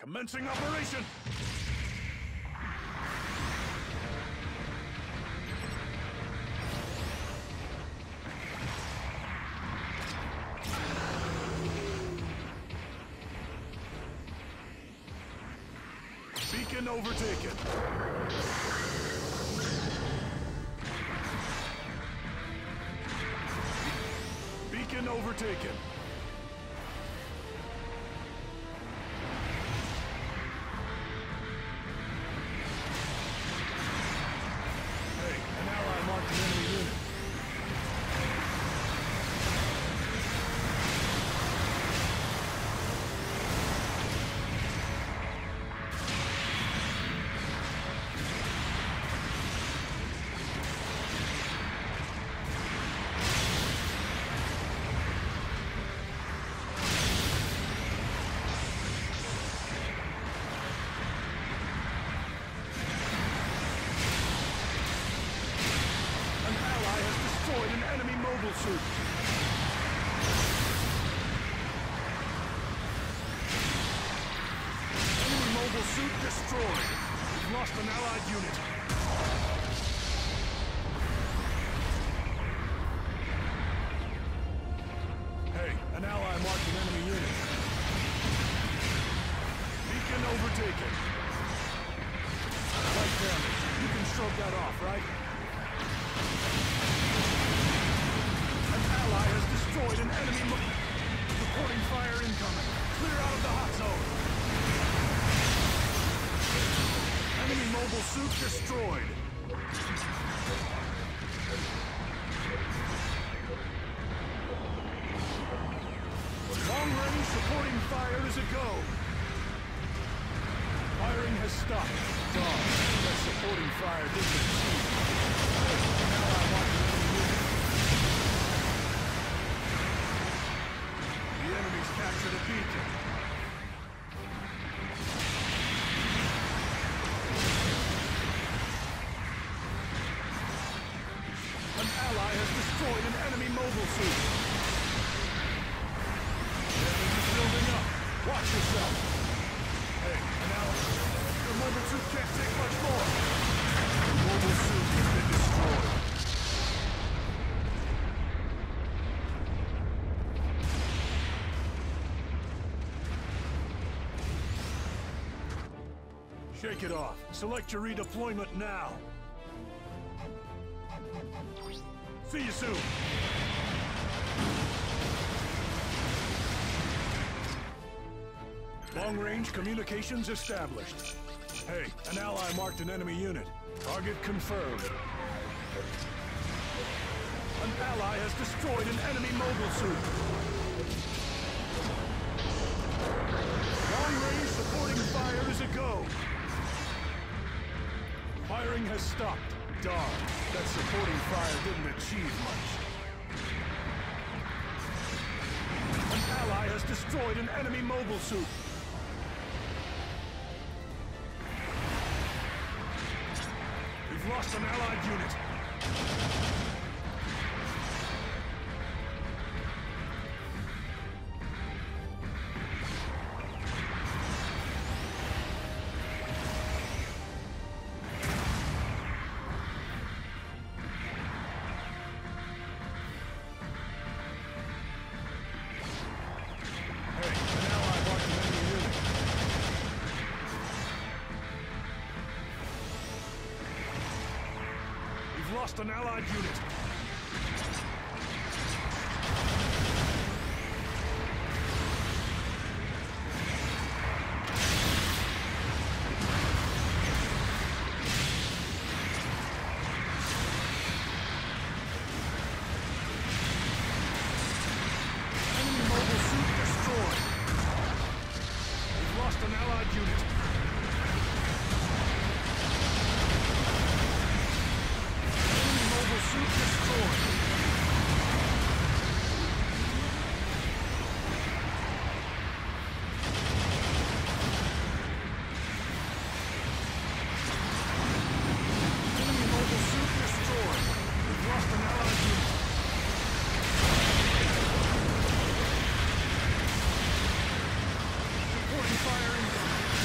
Commencing operation! Beacon overtaken. Beacon overtaken. Hey, an ally marked an enemy unit. An enemy mobile suit. Enemy mobile suit destroyed. We've lost an allied unit. Hey, an ally marked an enemy unit. Beacon overtaken. Light damage. You can stroke that off, right? Ally has destroyed an enemy reporting fire incoming. Clear out of the hot zone. Enemy mobile suit destroyed. Long range supporting fire is a go. Firing has stopped. Dog. That supporting fire didn't achieve. Now I want the enemy unit. The enemy's captured a beacon. An ally has destroyed an enemy mobile suit. The enemy's building up. Watch yourself. Hey, an ally. Your mobile suit can't take much more. The mobile suit has been destroyed. Shake it off. Select your redeployment now. See you soon. Long-range communications established. Hey, an ally marked an enemy unit. Target confirmed. An ally has destroyed an enemy mobile suit. Long-range supporting fire is a go. Firing has stopped. Darn, that supporting fire didn't achieve much. An ally has destroyed an enemy mobile suit. We've lost an allied unit. Lost an allied unit. Enemy mobile suit destroyed. We've lost an allied unit. Suit destroyed. Enemy mobile suit destroyed. We've lost an allied unit. Supporting fire incoming.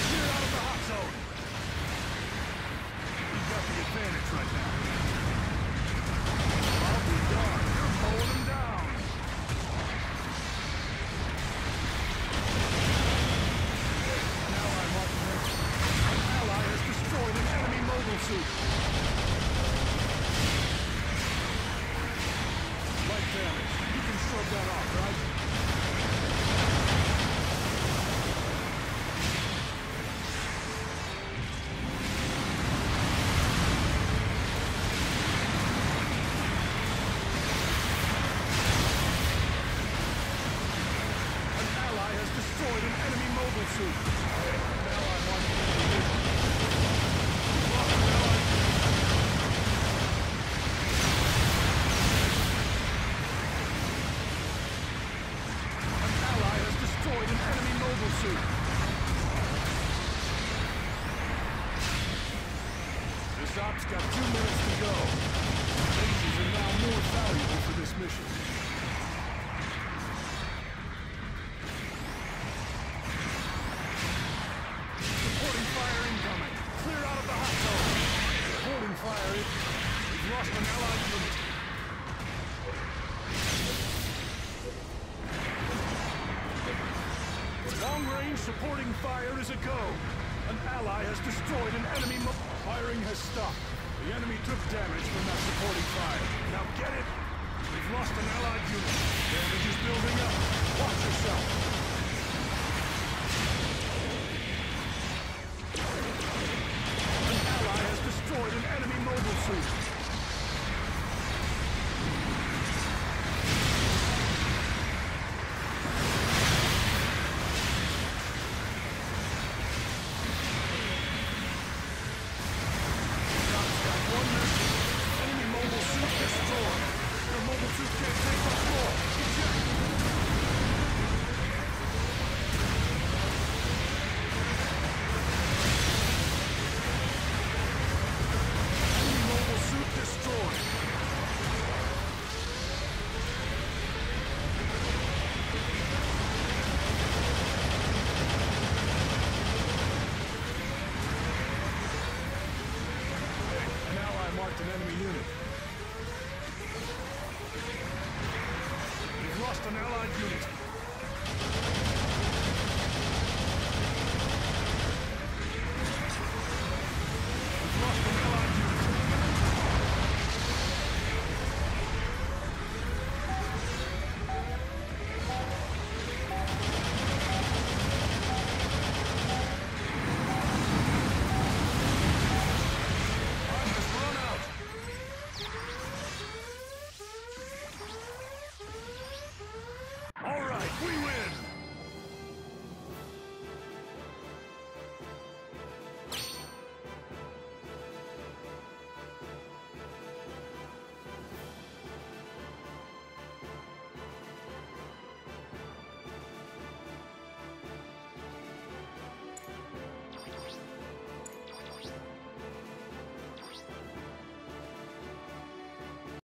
suit. Light damage. You can shrug that off, right? Destroyed an enemy mobile suit. Now I'm on position. Lost an allied An ally has destroyed an enemy mobile suit. This op's got 2 minutes to go. Lasers are now more valuable for this mission. Fire. We've lost an allied unit. Long-range supporting fire is a go. An ally has destroyed an enemy. Firing has stopped. The enemy took damage from that supporting fire. Now get it. We've lost an allied unit. Damage is building up. Watch yourself.